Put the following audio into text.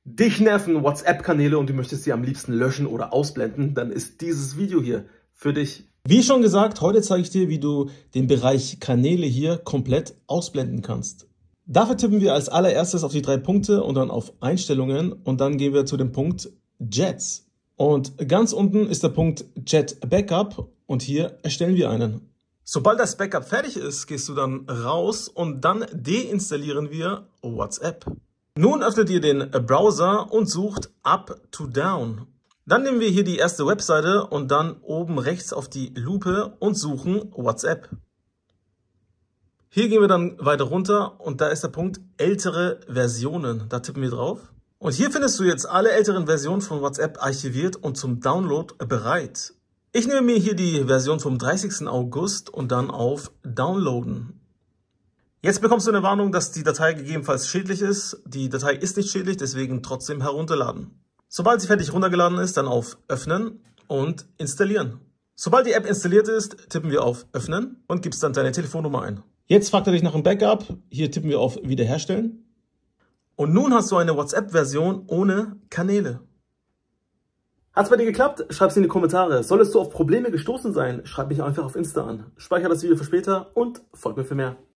Dich nerven WhatsApp-Kanäle und du möchtest sie am liebsten löschen oder ausblenden, dann ist dieses Video hier für dich. Wie schon gesagt, heute zeige ich dir, wie du den Bereich Kanäle hier komplett ausblenden kannst. Dafür tippen wir als allererstes auf die 3 Punkte und dann auf Einstellungen und dann gehen wir zu dem Punkt Jets. Und ganz unten ist der Punkt Jet Backup und hier erstellen wir einen. Sobald das Backup fertig ist, gehst du dann raus und dann deinstallieren wir WhatsApp. Nun öffnet ihr den Browser und sucht Up to Down. Dann nehmen wir hier die erste Webseite und dann oben rechts auf die Lupe und suchen WhatsApp. Hier gehen wir dann weiter runter und da ist der Punkt ältere Versionen. Da tippen wir drauf. Und hier findest du jetzt alle älteren Versionen von WhatsApp archiviert und zum Download bereit. Ich nehme mir hier die Version vom 30. August und dann auf Downloaden. Jetzt bekommst du eine Warnung, dass die Datei gegebenenfalls schädlich ist. Die Datei ist nicht schädlich, deswegen trotzdem herunterladen. Sobald sie fertig runtergeladen ist, dann auf Öffnen und Installieren. Sobald die App installiert ist, tippen wir auf Öffnen und gibst dann deine Telefonnummer ein. Jetzt fragt er dich nach einem Backup. Hier tippen wir auf Wiederherstellen. Und nun hast du eine WhatsApp-Version ohne Kanäle. Hat's bei dir geklappt? Schreib's in die Kommentare. Solltest du auf Probleme gestoßen sein, schreib mich einfach auf Insta an. Speicher das Video für später und folg mir für mehr.